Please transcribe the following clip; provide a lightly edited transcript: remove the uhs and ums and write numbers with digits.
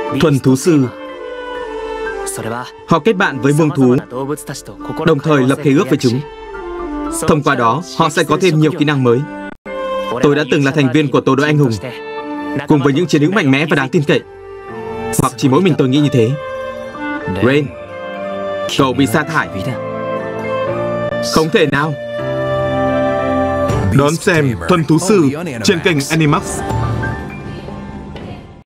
Thuần thú sư. Họ kết bạn với vương thú, đồng thời lập khế ước với chúng. Thông qua đó, họ sẽ có thêm nhiều kỹ năng mới. Tôi đã từng là thành viên của tổ đội anh hùng, cùng với những chiến hữu mạnh mẽ và đáng tin cậy. Hoặc chỉ mỗi mình tôi nghĩ như thế. Rain, cậu bị sa thải. Không thể nào. Đón xem Thuần thú sư trên kênh Animax.